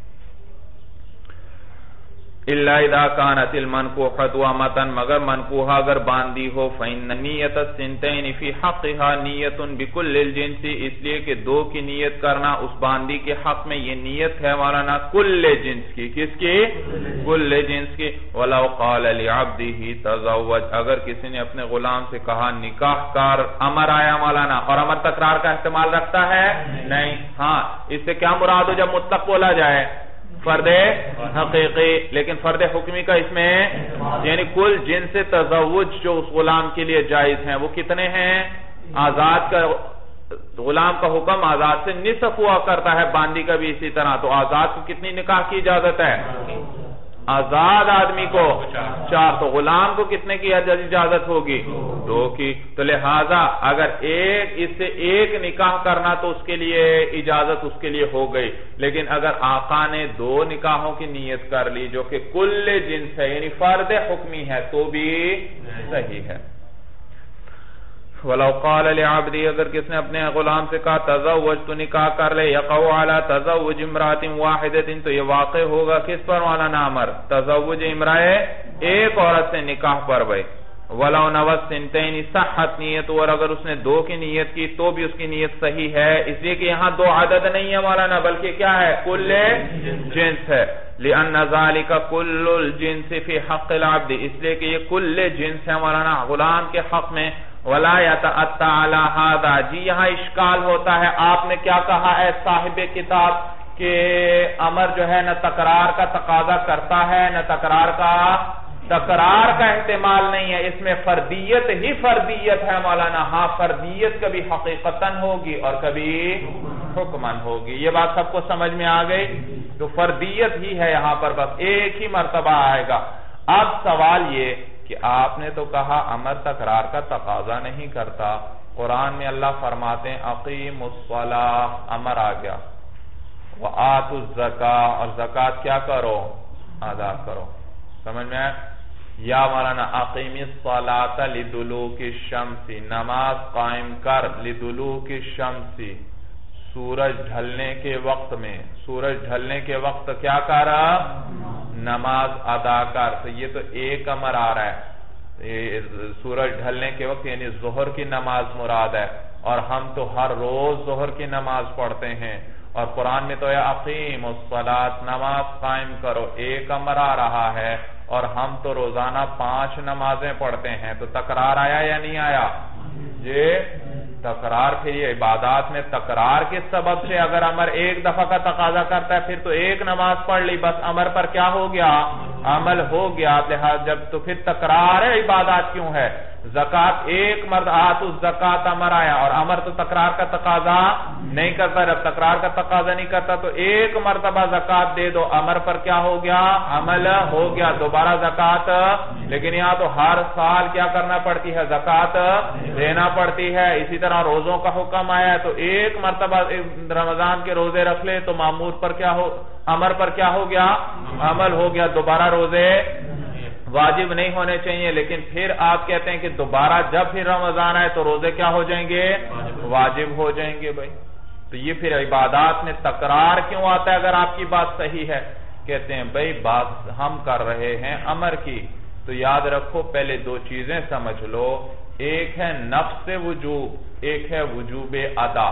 إِلَّا إِذَا كَانَتِ الْمَنْكُوحَةُ أَمَةً، مگر منکوحہ اگر باندی ہو، فَإِنَّ نِيَّةَ الثِّنْتَيْنِ فِي حَقِّهَا نِيَّةٌ بِكُلِّ الْجِنْسِ، اس لیے کہ دو کی نیت کرنا اس باندی کے حق میں یہ نیت ہے مولانا کل جنس کی، کس کی؟ کل جنس کی۔ وَلَوْ قَالَ لِعَبْدِهِ تَزَوَّجْ، اگر کسی نے اپنے غلام سے کہا نکاح کر، امر آیا مولانا، اور امر تکرار کا احتمال رکھتا ہے؟ نہیں، ہاں اس سے کیا مراد ہو جب مطلق بولا جائے؟ فرد حقیقی، لیکن فرد حکمی کا اس میں یعنی کل جنس تزوج جو اس غلام کے لیے جائز ہیں وہ کتنے ہیں؟ آزاد کا غلام کا حکم آزاد سے نصف ہوا کرتا ہے، باندی کا بھی اسی طرح، تو آزاد کو کتنی نکاح کی اجازت ہے؟ آزاد آدمی کو 4, تو غلام کو کتنے کی اجازت ہوگی؟ 2 کی. تو لہذا اگر اس سے ایک نکاح کرنا تو اس کے لیے اجازت اس کے لیے ہو گئی، لیکن اگر آقا نے 2 نکاحوں کی نیت کر لی جو کہ کل جنس ہے یعنی فرد حکمی ہے تو بھی صحیح ہے. وَلَوْ قَالَ لِعَبْدِهِ اگر کس نے اپنے غلام سے کہا تزوج تو نکاح کر لے، يَقَعُ عَلَى تَزَوُّجِ امْرَأَةٍ وَاحِدَةٍ تو یہ واقع ہوگا کس پر مولانا عمر؟ تزوج امرأة ایک عورت سے نکاح پر بھائی. وَلَوْ نَوَتْ سِنْتَيْنِ صَحَّتْ نِيَّتُ اور اگر اس نے 2 کی نیت کی تو بھی اس کی نیت صحیح ہے، اس لیے کہ یہاں 2 عدد نہیں ہے مولانا بلکہ کیا ہے؟ کل جنس ہے. لِأَنَّ ذَلِكَ كُلُّ الْجِنْسِ فِي حَقِّ الْعَبْدِ اس لیے کہ یہ کل جنس ہے مولانا غلام کے حق میں. وَلَا يَتَأَتَّى عَلَى هَذَا جی یہاں اشکال ہوتا ہے. آپ نے کیا کہا ہے صاحب کتاب کہ امر جو ہے نہ تکرار کا تقاضا کرتا ہے نہ تکرار کا احتمال نہیں ہے، اس میں فردیت ہی فردیت ہے مولانا. ہاں فردیت کبھی حقیقتاً ہوگی اور کبھی حکماً ہوگی. یہ بات سب کو سمجھ میں آ گئی؟ تو فردیت ہی ہے یہاں پر، بس ایک ہی مرتبہ آئے گا. اب سوال یہ کہ آپ نے تو کہا امر تکرار کا تقاضا نہیں کرتا، قرآن میں اللہ فرماتے ہیں اقیموا الصلاۃ امر آ گیا، وآتوا الزکاۃ اور زکوٰۃ کیا کرو؟ ادا کرو. سمجھ میں یا مولانا اقیم الصلاۃ لدلوک الشمس نماز قائم کر لدلوک الشمس سورج ڈھلنے کے وقت میں، سورج ڈھلنے کے وقت کیا کر نماز ادا کر. تو یہ تو ایک امر آ رہا ہے، سورج ڈھلنے کے وقت یعنی ظہر کی نماز مراد ہے، اور ہم تو ہر روز ظہر کی نماز پڑھتے ہیں، اور قرآن میں تو اقیم الصلاۃ نماز قائم کرو ایک امر آ رہا ہے، اور ہم تو روزانہ 5 نمازیں پڑھتے ہیں. تو تکرار آیا یا نہیں آیا؟ یہ تکرار. پھر یہ عبادات میں تکرار کے سبب سے اگر امر ایک دفعہ کا تقاضا کرتا ہے پھر تو ایک نماز پڑھ لی بس امر پر کیا ہو گیا؟ عمل ہو گیا. لہذا جب تو پھر تکرار ہے عبادات کیوں ہے؟ زکوٰۃ ایک مرد آتوا الزکاۃ امر آیا اور امر تو تکرار کا تقاضا نہیں کرتا. جب تکرار کا تقاضا نہیں کرتا تو ایک مرتبہ زکوٰۃ دے دو، امر پر کیا ہو گیا؟ عمل ہو گیا. دوبارہ زکوٰۃ، لیکن یہاں تو ہر سال کیا کرنا پڑتی ہے؟ زکوٰۃ دینا پڑتی ہے. اسی طرح روزوں کا حکم آیا ہے تو ایک مرتبہ رمضان کے روزے رکھ لے تو مامور پر کیا ہو؟ امر پر کیا ہو گیا؟ عمل ہو گیا. دوبارہ روزے واجب نہیں ہونے چاہیے، لیکن پھر آپ کہتے ہیں کہ دوبارہ جب پھر رمضان آئے تو روزے کیا ہو جائیں گے؟ واجب ہو جائیں گے بھائی. تو یہ پھر عبادات میں تکرار کیوں آتا ہے اگر آپ کی بات صحیح ہے؟ کہتے ہیں بھائی بات ہم کر رہے ہیں امر کی، تو یاد رکھو پہلے 2 چیزیں سمجھ لو، ایک ہے نفس وجوب، ایک ہے وجوب ادا.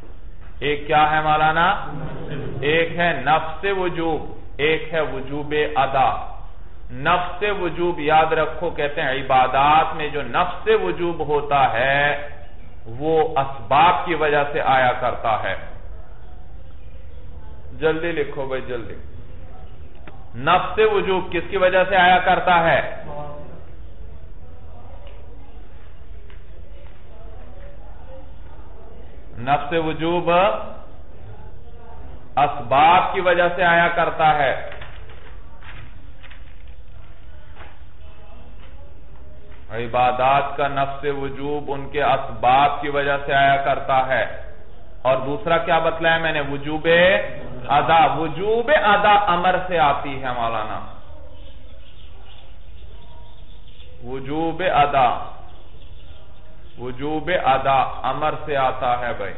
ایک کیا ہے مولانا؟ ایک ہے نفس وجوب، ایک ہے وجوب ادا. نفس وجوب یاد رکھو کہتے ہیں عبادات میں جو نفس وجوب ہوتا ہے وہ اسباب کی وجہ سے آیا کرتا ہے. جلدی لکھو بھائی جلدی. نفس وجوب کس کی وجہ سے آیا کرتا ہے؟ نفس وجوب اسباب کی وجہ سے آیا کرتا ہے. عبادات کا نفس وجوب ان کے اسباب کی وجہ سے آیا کرتا ہے. اور دوسرا کیا بتلایا میں نے؟ وجوب ادا. وجوب ادا امر سے آتی ہے مولانا. وجوب ادا، وجوب ادا امر سے آتا ہے بھائی.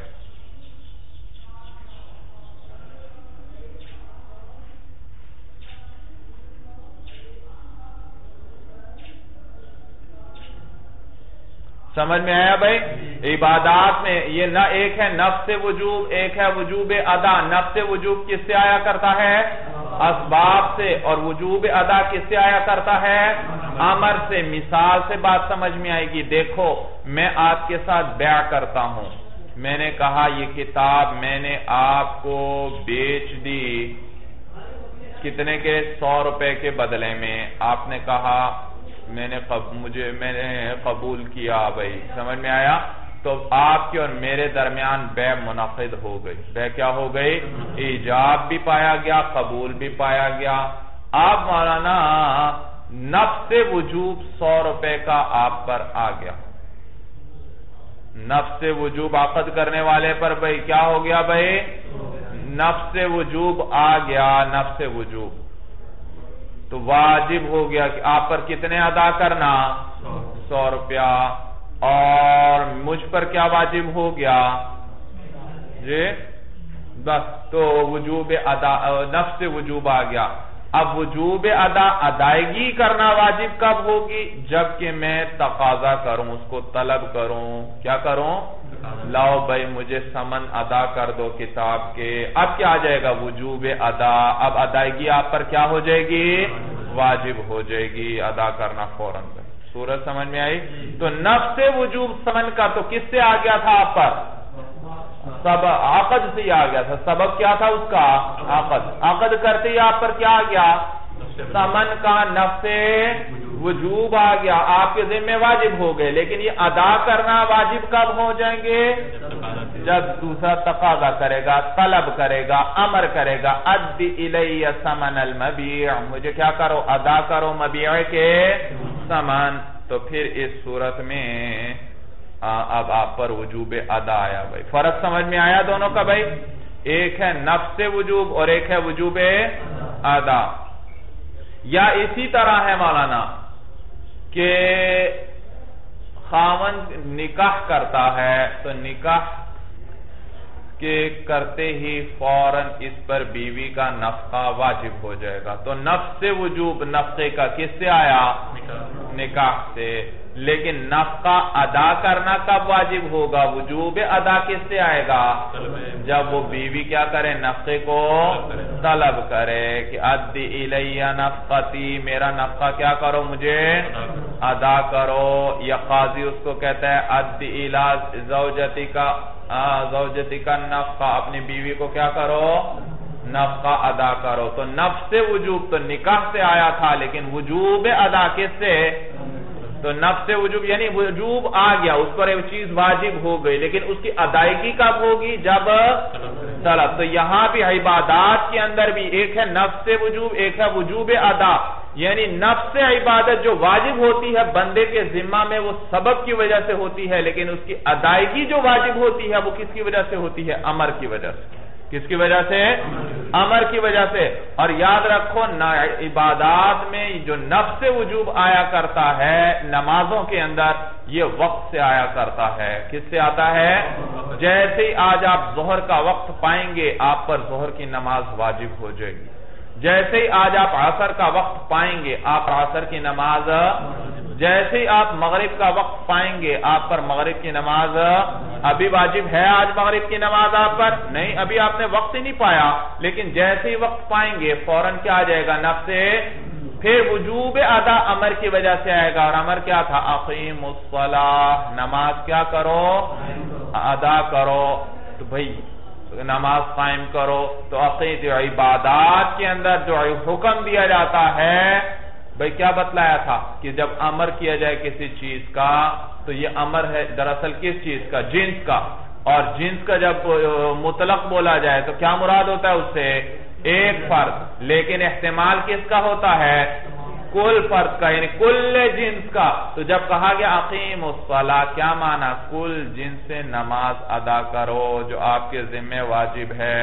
سمجھ میں آیا بھائی؟ عبادات میں یہ نہ ایک ہے نفس وجوب، ایک ہے وجوب ادا. نفس وجوب کس سے آیا کرتا ہے؟ اسباب سے. اور وجوب ادا کس سے آیا کرتا ہے؟ امر سے. مثال سے بات سمجھ میں آئے گی. دیکھو میں آپ کے ساتھ بیع کرتا ہوں، میں نے کہا یہ کتاب میں نے آپ کو بیچ دی کتنے کے؟ 100 روپے کے بدلے میں. آپ نے کہا میں نے قبول کیا بھائی. سمجھ میں آیا؟ تو آپ کے اور میرے درمیان بیع منعقد ہو گئی. بیع کیا ہو گئی؟ ایجاب بھی پایا گیا، قبول بھی پایا گیا. اب مولانا نفس وجوب 100 روپے کا آپ پر آ گیا. نفس وجوب عقد کرنے والے پر بھائی کیا ہو گیا بھائی؟ نفس وجوب آ گیا. نفس وجوب تو واجب ہو گیا کہ آپ پر کتنے ادا کرنا؟ 100 روپیہ. اور مجھ پر کیا واجب ہو گیا جی؟ بس تو وجوب ادا، نفس وجوب آ گیا. اب وجوب ادا، ادائیگی کرنا واجب کب ہوگی؟ جب کہ میں تقاضا کروں، اس کو طلب کروں. کیا کروں؟ لاؤ بھائی مجھے ثمن ادا کر دو کتاب کے. اب کیا آ جائے گا؟ وجوب ادا. اب ادائیگی آپ پر کیا ہو جائے گی؟ واجب ہو جائے گی، ادا کرنا فوراً. صورت سمجھ میں آئی؟ تو نفس وجوب ثمن کا تو کس سے آ گیا تھا آپ پر؟ سبب عقد سے ہی آ گیا تھا. سبب کیا تھا اس کا؟ عقد. عقد کرتے ہی آپ پر کیا آ گیا؟ ثمن کا نفس وجوب آ گیا. آپ کے ذمہ واجب ہو گئے. لیکن یہ ادا کرنا واجب کب ہو جائیں گے؟ جب دوسرا تقاضا کرے گا، طلب کرے گا، امر کرے گا. ادی الی ثمن المبیع، مجھے کیا کرو؟ ادا کرو مبیع کے ثمن. تو پھر اس صورت میں اب آپ پر وجوب ادا آیا. بھائی فرق سمجھ میں آیا دونوں کا بھائی؟ ایک ہے نفس وجوب اور ایک ہے وجوب ادا. یا اسی طرح ہے مولانا کہ خاوند نکاح کرتا ہے تو نکاح کے کرتے ہی فوراً اس پر بیوی کا نفقہ واجب ہو جائے گا. تو نفس وجوب نفقے کا کس سے آیا؟ نکاح سے. لیکن نفقہ ادا کرنا کب واجب ہوگا؟ وجوب ادا کس سے آئے گا؟ جب وہ بیوی کیا کرے؟ نفقے کو طلب کرے کہ ادی الی نفقتی، میرا نفقہ کیا کرو؟ مجھے ادا کرو. یا قاضی اس کو کہتا ہے ادی الی زوجتی کا نفقہ، اپنی بیوی کو کیا کرو؟ نفقہ ادا کرو. تو نفس وجوب تو نکاح سے آیا تھا، لیکن وجوب ادا کس سے؟ تو نفس وجوب یعنی وجوب آ گیا، اس پر ایک چیز واجب ہو گئی، لیکن اس کی ادائیگی کب ہوگی؟ جب طلب. تو یہاں بھی عبادات کے اندر بھی ایک ہے نفس وجوب، ایک ہے وجوب ادا. یعنی نفس عبادت جو واجب ہوتی ہے بندے کے ذمہ میں، وہ سبب کی وجہ سے ہوتی ہے، لیکن اس کی ادائیگی جو واجب ہوتی ہے وہ کس کی وجہ سے ہوتی ہے؟ امر کی وجہ سے. کس کی وجہ سے؟ امر کی وجہ سے. اور یاد رکھو عبادات میں جو نفس وجوب آیا کرتا ہے نمازوں کے اندر، یہ وقت سے آیا کرتا ہے. کس سے آتا ہے؟ جیسے ہی آج آپ ظہر کا وقت پائیں گے آپ پر ظہر کی نماز واجب ہو جائے گی. جیسے ہی آج آپ عصر کا وقت پائیں گے آپ عصر کی نماز. جیسے ہی آپ مغرب کا وقت پائیں گے آپ پر مغرب کی نماز. ابھی واجب ہے آج مغرب کی نماز آپ پر؟ نہیں، ابھی آپ نے وقت ہی نہیں پایا. لیکن جیسے ہی وقت پائیں گے فوراً کیا آ جائے گا؟ نفس. پھر وجوب ادا امر کی وجہ سے آئے گا. اور امر کیا تھا؟ اقیم الصلاۃ، نماز کیا کرو؟ ادا کرو. تو بھائی نماز قائم کرو. تو عقید عبادات کے اندر جو حکم دیا جاتا ہے بھئی کیا بتلایا تھا کہ جب امر کیا جائے کسی چیز کا تو یہ امر ہے دراصل کس چیز کا؟ جنس کا. اور جنس کا جب مطلق بولا جائے تو کیا مراد ہوتا ہے اس سے؟ ایک فرد. لیکن احتمال کس کا ہوتا ہے؟ کل فرد کا، یعنی کل جنس کا. تو جب کہا گیا اقیم الصلاۃ، کیا معنی؟ کل جنس سے نماز ادا کرو جو آپ کے ذمہ واجب ہے.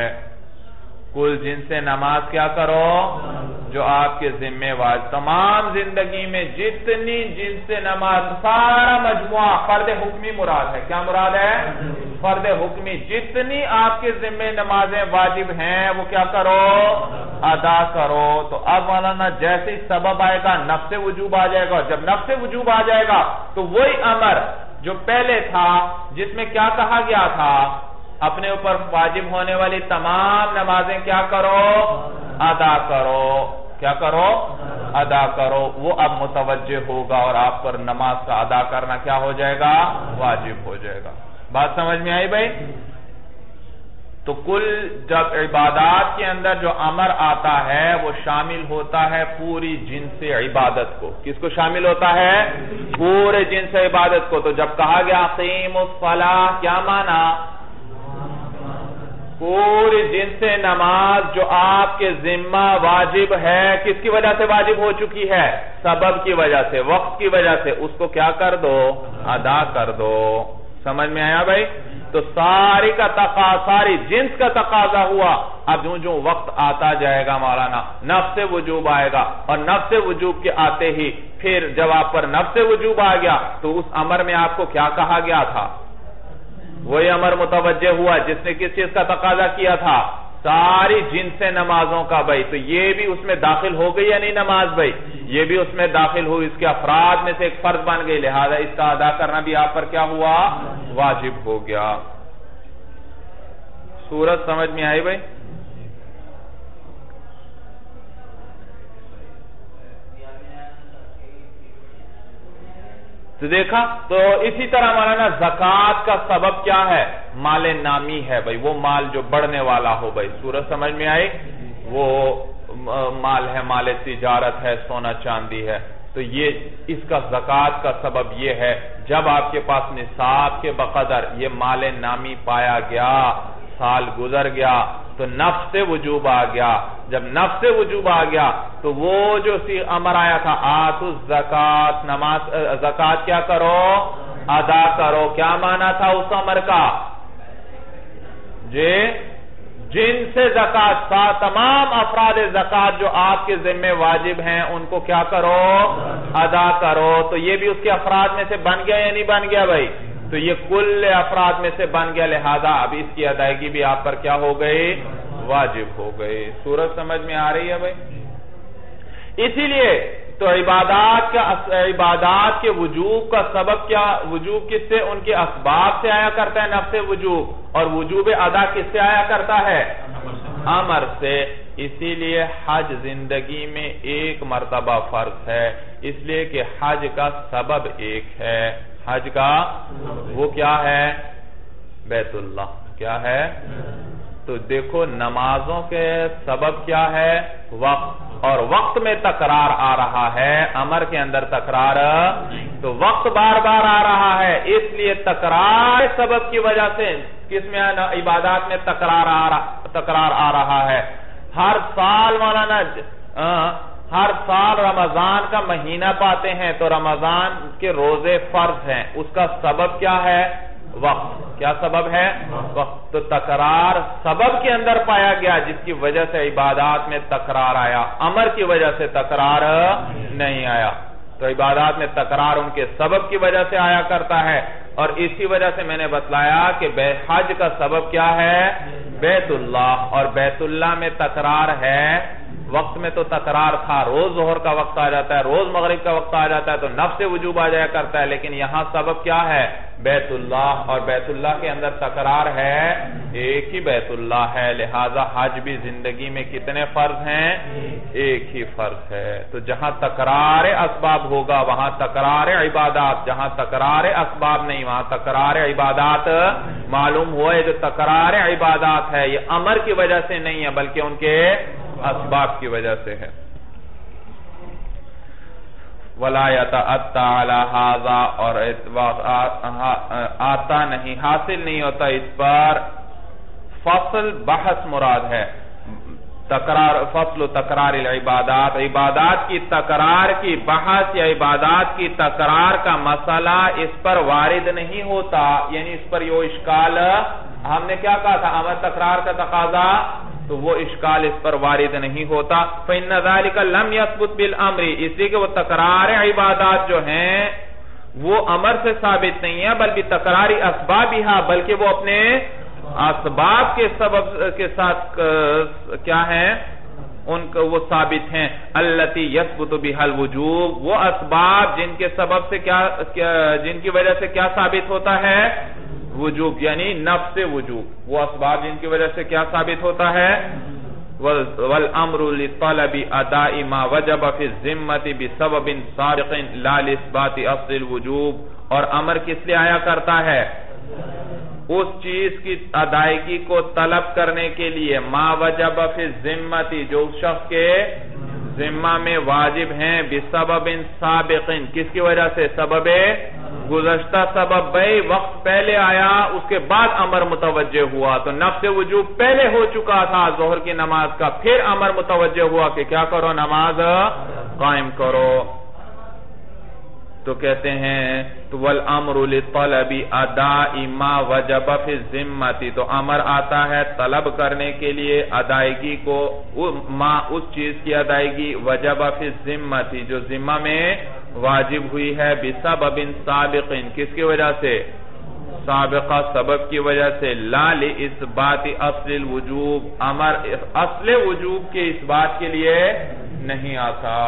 کل جن سے نماز کیا کرو جو آپ کے ذمہ واجب. تمام زندگی میں جتنی جن سے نماز، سارا مجموعہ فرض حکمی مراد ہے. کیا مراد ہے؟ فرض حکمی. جتنی آپ کے ذمہ نمازیں واجب ہیں وہ کیا کرو؟ ادا کرو. تو اب مولانا جیسے ہی سبب آئے گا نفس وجوب آ جائے گا. جب نفس وجوب آ جائے گا تو وہی امر جو پہلے تھا جس میں کیا کہا گیا تھا؟ اپنے اوپر واجب ہونے والی تمام نمازیں کیا کرو؟ ادا کرو. کیا کرو؟ ادا کرو. وہ اب متوجہ ہوگا اور آپ پر نماز کا ادا کرنا کیا ہو جائے گا؟ واجب ہو جائے گا. بات سمجھ میں آئی بھائی؟ تو کل جب عبادات کے اندر جو امر آتا ہے وہ شامل ہوتا ہے پوری جنس عبادت کو. کس کو شامل ہوتا ہے؟ پورے جنس عبادت کو. تو جب کہا گیا اقیم الصلاۃ، کیا معنی؟ پوری جنس نماز جو آپ کے ذمہ واجب ہے، کس کی وجہ سے واجب ہو چکی ہے؟ سبب کی وجہ سے، وقت کی وجہ سے، اس کو کیا کر دو؟ ادا کر دو۔ سمجھ میں آیا بھائی؟ تو ساری جنس کا تقاضا ہوا۔ اب جو وقت آتا جائے گا مولانا، نفس وجوب آئے گا، اور نفس وجوب کے آتے ہی پھر جب آپ پر نفس وجوب آ گیا تو اس امر میں آپ کو کیا کہا گیا تھا؟ وہی امر متوجہ ہوا جس نے کس چیز کا تقاضا کیا تھا؟ ساری جنس نمازوں کا بھائی۔ تو یہ بھی اس میں داخل ہو گئی یا نہیں نماز بھائی؟ یہ بھی اس میں داخل ہوئی، اس کے افراد میں سے ایک فرض بن گئی، لہذا اس کا ادا کرنا بھی آپ پر کیا ہوا؟ واجب ہو گیا۔ صورت سمجھ میں آئی بھائی؟ تو دیکھا، تو اسی طرح مولانا زکوٰۃ کا سبب کیا ہے؟ مال نامی ہے بھائی، وہ مال جو بڑھنے والا ہو بھائی۔ صورت سمجھ میں آئی؟ وہ مال ہے، مال تجارت ہے، سونا چاندی ہے، تو یہ اس کا زکوٰۃ کا سبب یہ ہے جب آپ کے پاس نصاب کے بقدر یہ مال نامی پایا گیا، سال گزر گیا تو نفس وجوب آ گیا۔ جب نفس وجوب آ گیا تو وہ جو امر آیا تھا آتوا الزکوٰۃ، نماز زکوٰۃ کیا کرو؟ ادا کرو۔ کیا معنی تھا اس امر کا؟ جن سے زکوٰۃ، تمام افراد زکوٰۃ جو آپ کے ذمہ واجب ہیں ان کو کیا کرو؟ ادا کرو۔ تو یہ بھی اس کے افراد میں سے بن گیا یا نہیں بن گیا بھائی؟ تو یہ کل افراد میں سے بن گیا، لہذا اب اس کی ادائیگی بھی آپ پر کیا ہو گئی؟ واجب ہو گئی۔ صورت سمجھ میں آ رہی ہے بھائی؟ اسی لیے تو عبادات کے وجوب کا سبب کیا؟ وجوب کس سے؟ ان کے اسباب سے آیا کرتا ہے نفس وجوب، اور وجوب ادا کس سے آیا کرتا ہے؟ امر سے۔ اسی لیے حج زندگی میں ایک مرتبہ فرض ہے، اس لیے کہ حج کا سبب ایک ہے۔ حج کا وہ کیا ہے؟ بیت اللہ۔ کیا ہے؟ تو دیکھو نمازوں کے سبب کیا ہے؟ وقت، اور وقت میں تکرار آ رہا ہے، امر کے اندر تکرار، تو وقت بار بار آ رہا ہے، اس لیے تکرار سبب کی وجہ سے کس میں عبادات میں تکرار آ رہا ہے۔ ہر سال مولانا ہر سال رمضان کا مہینہ پاتے ہیں تو رمضان کے روزے فرض ہیں، اس کا سبب کیا ہے؟ وقت۔ کیا سبب ہے؟ وقت۔ تو تکرار سبب کے اندر پایا گیا جس کی وجہ سے عبادات میں تکرار آیا، امر کی وجہ سے تکرار نہیں آیا۔ تو عبادات میں تکرار ان کے سبب کی وجہ سے آیا کرتا ہے، اور اسی وجہ سے میں نے بتلایا کہ حج کا سبب کیا ہے؟ بیت اللہ، اور بیت اللہ میں تکرار ہے۔ وقت میں تو تکرار تھا، روز ظہر کا وقت آ جاتا ہے، روز مغرب کا وقت آ جاتا ہے تو نفس وجوب آ جایا کرتا ہے، لیکن یہاں سبب کیا ہے؟ بیت اللہ، اور بیت اللہ کے اندر تکرار ہے، ایک ہی بیت اللہ ہے، لہذا حج بھی زندگی میں کتنے فرض ہیں؟ ایک ہی فرض ہے۔ تو جہاں تکرار اسباب ہوگا وہاں تکرار عبادات، جہاں تکرار اسباب نہیں وہاں تکرار عبادات معلوم ہوا ہے۔ جو تکرار عبادات ہے یہ امر کی وجہ سے نہیں ہے بلکہ ان کے اسباب کی وجہ سے ہے۔ وَلَا يَتَأَتَّى عَلَى هَذَا، اور آتا نہیں، حاصل نہیں ہوتا اس پر فصل بحث مراد ہے۔ فصل تکرار العبادات، عبادات کی تکرار کی بحث یا عبادات کی تکرار کا مسئلہ اس پر وارد نہیں ہوتا، یعنی اس پر یہ اشکال، ہم نے کیا کہا تھا؟ امر تکرار کا تقاضا، تو وہ اشکال اس پر وارد نہیں ہوتا۔ فَإِنَّ ذَلِكَ لَمْ يَثْبُتْ بِالْأَمْرِ، اس لیے کہ وہ تکرار عبادات جو ہیں وہ امر سے ثابت نہیں ہے بلکہ تکراری اسبابها، بلکہ وہ اپنے اسباب کے سبب کے ساتھ کیا ہیں؟ ان کو وہ ثابت ہیں۔ الَّتِي يَثْبُتُ بِهَا الْوُجُوبُ، وہ اسباب جن کے سبب سے جن کی وجہ سے کیا ثابت ہوتا ہے؟ وجوب، یعنی نفس وجوب، وہ اسباب جن کی وجہ سے کیا ثابت ہوتا ہے؟ وَالْأَمْرُ لِطَلَبِ أَدَاءِ مَا وَجَبَ فِي الذِّمَّةِ بِسَبَبٍ سَابِقٍ لَا لِإِثْبَاتِ أَصْلِ الْوُجُوبِ، اور امر کس لیے آیا کرتا ہے؟ اس چیز کی ادائیگی کو طلب کرنے کے لیے، ما وجب فی الذمۃ، جو اس شخص کے ذمہ میں واجب ہیں، بسبب سابق، کس کی وجہ سے؟ سبب گزشتہ سبب بھئی وقت پہلے آیا اس کے بعد امر متوجہ ہوا تو نفس وجوب پہلے ہو چکا تھا ظہر کی نماز کا، پھر امر متوجہ ہوا کہ کیا کرو، نماز قائم کرو. تو کہتے ہیں تو والامر للطلب اداء ما وجب فی الذمہ، تو امر آتا ہے طلب کرنے کے لیے ادائیگی کو، اس چیز کی ادائیگی وجب فی الذمہ جو ذمہ میں واجب ہوئی ہے، بسبب سابق، کس کی وجہ سے، سابقہ سبب کی وجہ سے، لا لاثبات اصل الوجوب، امر اصل وجوب کے اس بات کے لیے نہیں آتا.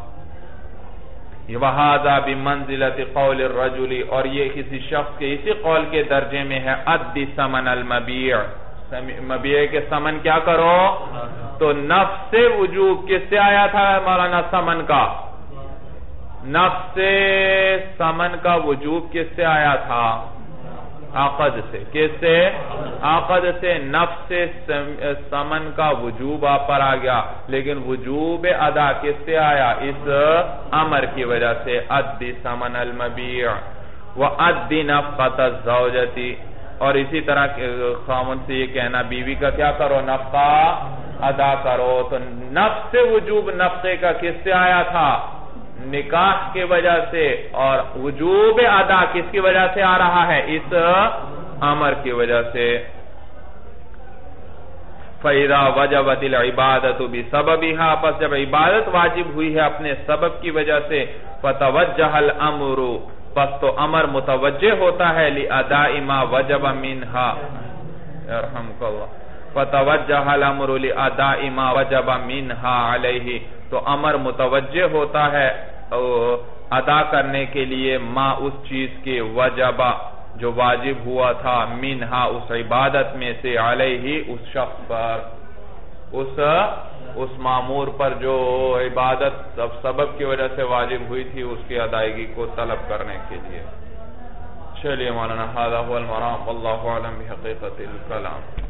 وَهَذَا بِمَنزِلَةِ قَوْلِ الرَّجُلِ، اور یہ کسی شخص کے اسی قول کے درجے میں ہے، اَدِّ ثَمَنَ الْمَبِيعِ، مبیع کے ثمن کیا کرو. تو نفس وجوب کس سے آیا تھا مولانا ثمن کا، نفس ثمن کا وجوب کس سے آیا تھا، عقد سے. کس سے، عقد سے. نفس ثمن کا وجوب آپ پر آ گیا، لیکن وجوب ادا کس سے آیا، اس امر کی وجہ سے. ادِ ثمن المبیع وَأَدِّ نَفْقَةَ الزَّوْجَةِ، اور اسی طرح خاوند سے یہ کہنا بیوی کا کیا کرو، نفقہ ادا کرو. تو نفس وجوب نفقے کا کس سے آیا تھا، نکاح کی وجہ سے، اور وجوب ادا کس کی وجہ سے آ رہا ہے، اس امر کی وجہ سے. فَإِذَا وَجَبَتِ الْعِبَادَةُ بِسَبَبِهَا، پس جب عبادت واجب ہوئی ہے اپنے سبب کی وجہ سے، فَتَوَجَّهَ الْأَمْرُ، پس تو امر متوجہ ہوتا ہے، لِأَدَاءِ مَا وَجَبَ مِنْهَا، ارحمک اللہ، فَتَوَجَّهَ الْأَمْرُ لِأَدَاءِ مَا وَجَبَ مِنْهَا عَلَيْهِ، تو امر متوجہ ہوتا ہے ادا کرنے کے لیے ما اس چیز کے وجبہ جو واجب ہوا تھا، منہا اس عبادت میں سے، علیہ اس شخص پر، اس معمور پر جو عبادت سبب کی وجہ سے واجب ہوئی تھی، اس کی ادائیگی کو طلب کرنے کے لیے. چلیے مولانا، هذا هو المرام، واللہ اعلم بحقیقت الکلام.